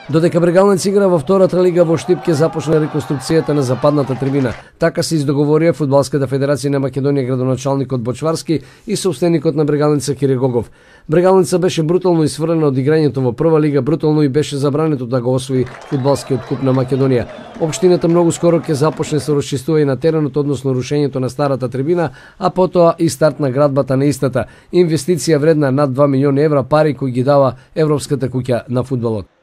Додека Брегалнец игра во втората лига во Штип ќе започне реконструкцијата на западната трибина. Така се издоговорија Фудбалската федерација на Македонија, градоначалникот Бочварски и собственикот на Брегалница Кире Гогов. Брегалница беше брутално исфрлена од играњето во прва лига, брутално и беше забрането да го освои фудбалскиот куп на Македонија. Општината многу скоро ќе започне со расчистување на теренот, односно рушењето на старата трибина, а потоа и старт на градбата на истата. Инвестиција вредна над 2 милиони евра, пари кои ги дава Европската куќа на фудбалот.